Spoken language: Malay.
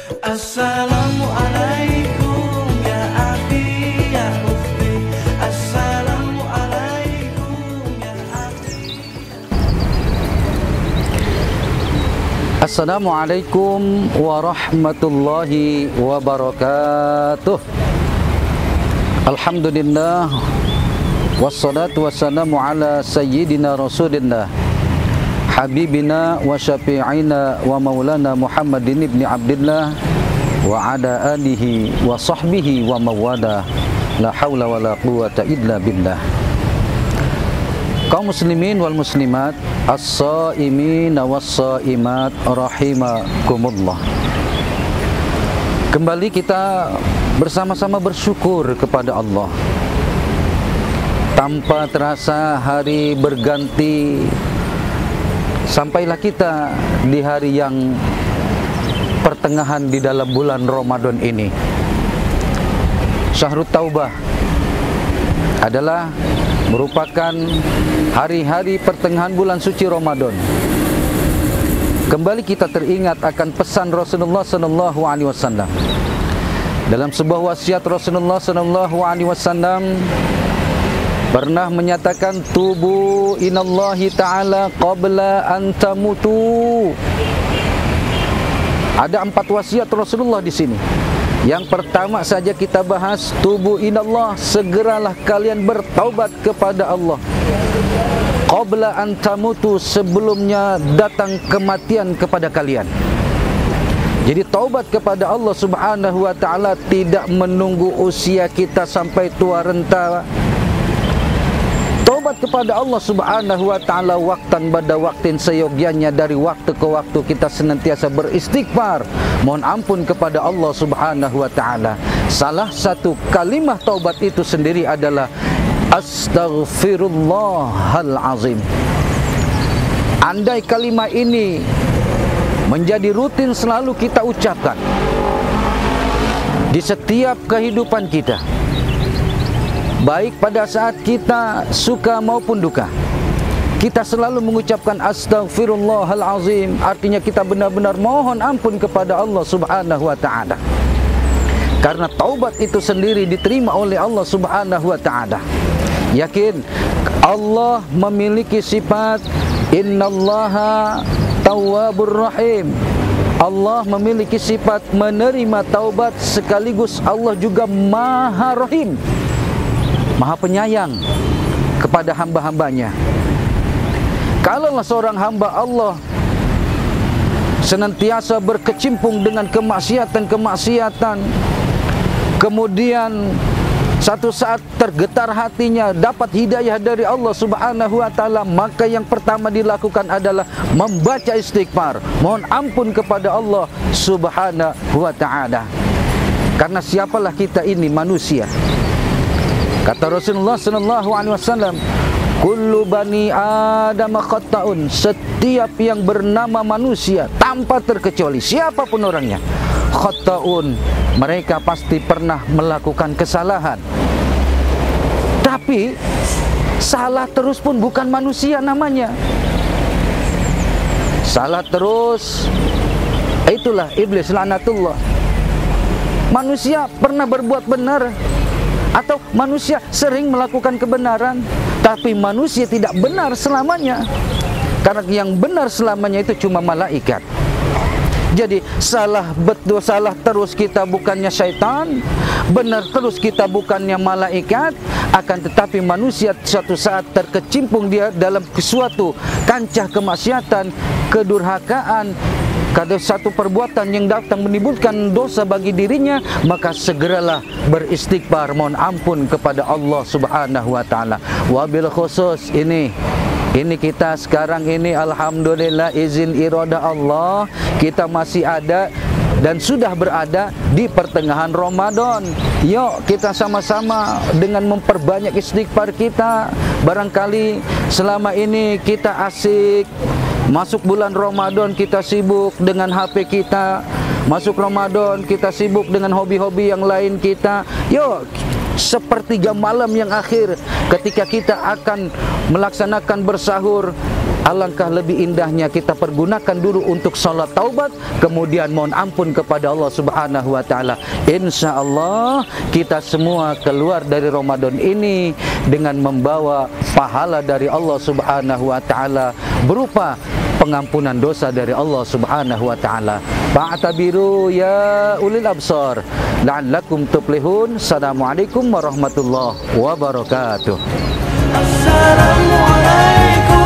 Assalamualaikum ya akhi ya ukhti. Assalamualaikum ya akhi. Assalamualaikum warahmatullahi wabarakatuh. Alhamdulillah, wassalatu wassalamu ala sayyidina rasulillah, habibina wa syafi'ina wa maulana Muhammadin ibni Abdillah wa ala alihi wa sahbihi wa mawala. La hawla wa la quwata illa billah. Kaum muslimin wal muslimat, as-saimin was-saimat rahimakumullah. Kembali kita bersama-sama bersyukur kepada Allah. Tanpa terasa hari berganti, sampailah kita di hari yang pertengahan di dalam bulan Ramadan ini. Syahrul Taubah adalah merupakan hari-hari pertengahan bulan suci Ramadan. Kembali kita teringat akan pesan Rasulullah sallallahu alaihi wasallam. Dalam sebuah wasiat Rasulullah sallallahu alaihi wasallam pernah menyatakan, tubu inallahi ta'ala qabla an tamutu. Ada 4 wasiat Rasulullah di sini. Yang pertama saja kita bahas, tubu inallah, segeralah kalian bertaubat kepada Allah. Qabla an tamutu, sebelumnya datang kematian kepada kalian. Jadi taubat kepada Allah Subhanahu wa taala tidak menunggu usia kita sampai tua renta. Taubat kepada Allah Subhanahu wa taala waktan pada waktin, seyogianya dari waktu ke waktu kita senantiasa beristighfar, mohon ampun kepada Allah Subhanahu wa taala. Salah satu kalimah taubat itu sendiri adalah astaghfirullahal azim. Andai kalimah ini menjadi rutin selalu kita ucapkan di setiap kehidupan kita, baik pada saat kita suka maupun duka, kita selalu mengucapkan astaghfirullahal azim. Artinya kita benar-benar mohon ampun kepada Allah Subhanahu wa taala. Karena taubat itu sendiri diterima oleh Allah Subhanahu wa taala. Yakin Allah memiliki sifat innallaha tawwabur rahim. Allah memiliki sifat menerima taubat, sekaligus Allah juga Maha Rahim, Maha penyayang kepada hamba-hambanya. Kalaulah seorang hamba Allah senantiasa berkecimpung dengan kemaksiatan, kemudian satu saat tergetar hatinya, dapat hidayah dari Allah Subhanahu wa taala, maka yang pertama dilakukan adalah membaca istighfar, mohon ampun kepada Allah Subhanahu wa taala. Karena siapalah kita ini, manusia. Kata Rasulullah sallallahu alaihi wasallam, kullu bani Adam khata'un, setiap yang bernama manusia tanpa terkecuali siapapun orangnya, khata'un, mereka pasti pernah melakukan kesalahan. Tapi salah terus pun bukan manusia namanya. Salah terus, itulah iblis laknatullah. Manusia pernah berbuat benar, atau manusia sering melakukan kebenaran, tapi manusia tidak benar selamanya. Karena yang benar selamanya itu cuma malaikat. Jadi salah betul, salah terus kita bukannya syaitan, benar terus kita bukannya malaikat. Akan tetapi manusia suatu saat terkecimpung dia dalam suatu kancah kemaksiatan, kedurhakaan, kada satu perbuatan yang datang menimbulkan dosa bagi dirinya, maka segeralah beristighfar, mohon ampun kepada Allah Subhanahu wa taala. Wabil khusus ini kita sekarang ini alhamdulillah izin iradah Allah, kita masih ada dan sudah berada di pertengahan Ramadan. Yuk kita sama-sama dengan memperbanyak istighfar kita. Barangkali selama ini kita asik, masuk bulan Ramadan kita sibuk dengan HP kita, masuk Ramadan kita sibuk dengan hobi-hobi yang lain kita. Yuk, sepertiga malam yang akhir ketika kita akan melaksanakan bersahur, alangkah lebih indahnya kita pergunakan dulu untuk salat taubat, kemudian mohon ampun kepada Allah Subhanahu wa taala. Insyaallah kita semua keluar dari Ramadan ini dengan membawa pahala dari Allah Subhanahu wa taala berupa pengampunan dosa dari Allah Subhanahu wa taala. Fa'tabiru ya ulil absar la'allakum tuflihun. Assalamualaikum warahmatullahi wabarakatuh. Assalamualaikum.